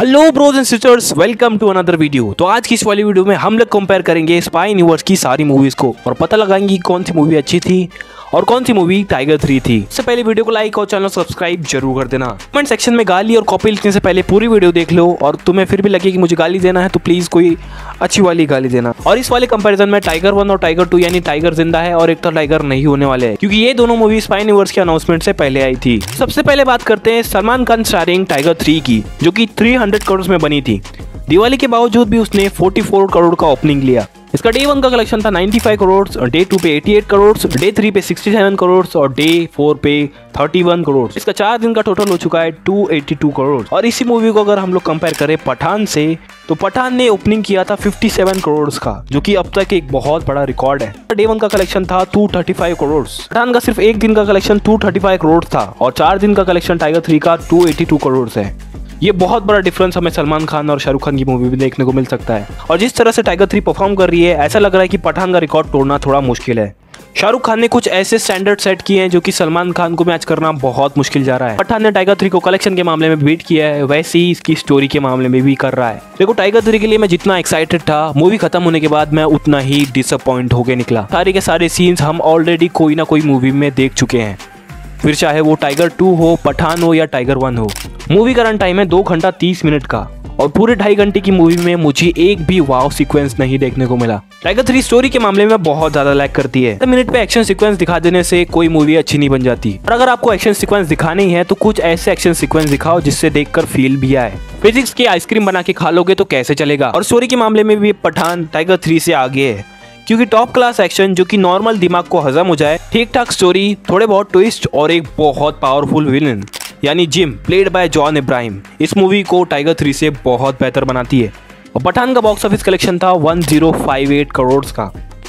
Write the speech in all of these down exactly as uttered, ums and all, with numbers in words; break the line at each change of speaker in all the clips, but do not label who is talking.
Hello bros and sisters, welcome to another video. तो आज की इस वाली वीडियो में हम लोग कंपेयर करेंगे स्पाई यूनिवर्स की सारी मूवीज को और पता लगाएंगे कौन सी मूवी अच्छी थी और कौन सी मूवी टाइगर थ्री थी। इससे पहले वीडियो को लाइक और चैनल सब्सक्राइब जरूर कर देना। कमेंट सेक्शन में गाली और कॉपी लिखने से पहले पूरी वीडियो देख लो और तुम्हें फिर भी लगे कि मुझे गाली देना है तो प्लीज कोई अच्छी वाली गाली देना। और इस वाले कंपैरिजन में टाइगर वन और टाइगर टू यानी टाइगर जिंदा है और एक तो टाइगर नहीं होने वाले हैं, क्योंकि ये दोनों मूवी स्पाई यूनिवर्स के अनाउंसमेंट से पहले आई थी। सबसे पहले बात करते हैं Salman Khan starring Tiger three की, जो कि तीन सौ करोड़ में बनी थी। दिवाली के बावजूद भी उसने चौवालीस करोड़ का ओपनिंग लिया। इसका डे वन का कलेक्शन था पचानवे करोड़ और डे टू पे अठासी करोड़, डे थ्री पे सड़सठ करोड़ और डे फोर पे इकतीस करोड़। इसका चार दिन का टोटल हो चुका है दो सौ बयासी करोड़। और इसी मूवी को अगर हम लोग कंपेयर करें पठान से, तो पठान ने ओपनिंग किया था सत्तावन करोड़ का, जो कि अब तक एक बहुत बड़ा रिकॉर्ड है। डे वन का कलेक्शन था दो सौ पैंतीस करोड़। पठान का सिर्फ एक दिन का कलेक्शन दो सौ पैंतीस करोड़ था और चार दिन का कलेक्शन टाइगर थ्री का दो सौ बयासी करोड़ है। ये बहुत बड़ा डिफरेंस हमें सलमान खान और शाहरुख खान की मूवी में देखने को मिल सकता है। और जिस तरह से टाइगर थ्री परफॉर्म कर रही है, ऐसा लग रहा है कि पठान का रिकॉर्ड तोड़ना थोड़ा मुश्किल है। शाहरुख खान ने कुछ ऐसे स्टैंडर्ड सेट किए हैं जो कि सलमान खान को मैच करना बहुत मुश्किल जा रहा है। पठान ने टाइगर थ्री को कलेक्शन के मामले में बीट किया है, वैसे ही इसकी स्टोरी के मामले में भी कर रहा है। देखो, टाइगर थ्री के लिए मैं जितना एक्साइटेड था, मूवी खत्म होने के बाद मैं उतना ही डिसअपॉइंट होकर निकला। सारे के सारे सीन्स हम ऑलरेडी कोई ना कोई मूवी में देख चुके हैं, फिर चाहे वो टाइगर टू हो, पठान हो या टाइगर वन हो। मूवी का रन टाइम है दो घंटा तीस मिनट का और पूरे ढाई घंटे की मूवी में मुझे एक भी वाव सीक्वेंस नहीं देखने को मिला। टाइगर थ्री स्टोरी के मामले में बहुत ज्यादा लैग करती है। मिनट पे एक्शन सीक्वेंस दिखा देने से कोई मूवी अच्छी नहीं बन जाती। और अगर आपको एक्शन सीक्वेंस दिखाने ही है तो कुछ ऐसे एक्शन सीक्वेंस दिखाओ जिससे देखकर फील भी आए। फिजिक्स की आइसक्रीम बना के खा लोगे तो कैसे चलेगा। और स्टोरी के मामले में भी पठान टाइगर थ्री से आगे है, क्योंकि टॉप क्लास एक्शन जो कि नॉर्मल दिमाग को हजम हो जाए, ठीक ठाक स्टोरी, थोड़े बहुत ट्विस्ट और एक बहुत पावरफुल विलन यानी Jim played by John Abraham इस मूवी को टाइगर थ्री से बहुत बेहतर बनाती है। और पठान का बॉक्स ऑफिस कलेक्शन था एक हज़ार अट्ठावन करोड़ का,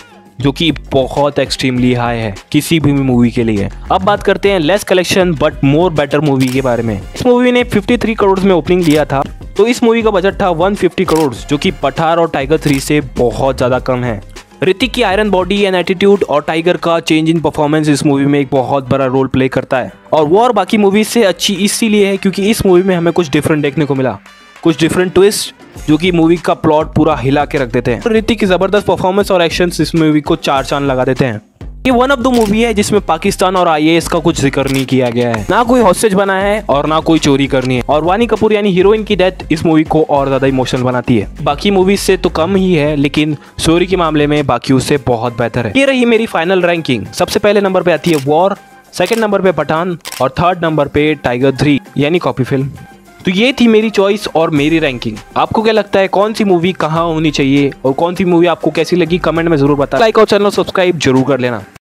जो कि बहुत एक्सट्रीमली हाई है किसी भी मूवी के लिए। अब बात करते हैं less collection but more better movie के बारे में। इस मूवी ने तिरेपन करोड़ में ओपनिंग लिया था, तो इस मूवी का बजट था एक सौ पचास करोड़, जो कि पठान और टाइगर थ्री से बहुत ज्यादा कम है। ऋतिक की आयरन बॉडी एंड एटीट्यूड और टाइगर का चेंज इन परफॉर्मेंस इस मूवी में एक बहुत बड़ा रोल प्ले करता है। और वो और बाकी मूवीज से अच्छी इसीलिए है क्योंकि इस मूवी में हमें कुछ डिफरेंट देखने को मिला, कुछ डिफरेंट ट्विस्ट जो कि मूवी का प्लॉट पूरा हिला के रख देते हैं। ऋतिक की जबरदस्त परफॉर्मेंस और एक्शंस इस मूवी को चार चांद लगा देते हैं। ये वन ऑफ द मूवी है जिसमें पाकिस्तान और आई ए एस का कुछ जिक्र नहीं किया गया है, ना कोई हॉस्टेज बना है और ना कोई चोरी करनी है। और वानी कपूर यानी हीरोइन की डेथ इस मूवी को और ज्यादा इमोशनल बनाती है। बाकी मूवीज से तो कम ही है, लेकिन स्टोरी के मामले में बाकी उससे बहुत बेहतर है। ये रही मेरी फाइनल रैंकिंग। सबसे पहले नंबर पे आती है वॉर, सेकंड नंबर पे पठान और थर्ड नंबर पे टाइगर थ्री यानी कॉपी फिल्म। तो ये थी मेरी चॉइस और मेरी रैंकिंग। आपको क्या लगता है कौन सी मूवी कहाँ होनी चाहिए और कौन सी मूवी आपको कैसी लगी, कमेंट में जरूर बताएं। लाइक और चैनल सब्सक्राइब जरूर कर लेना।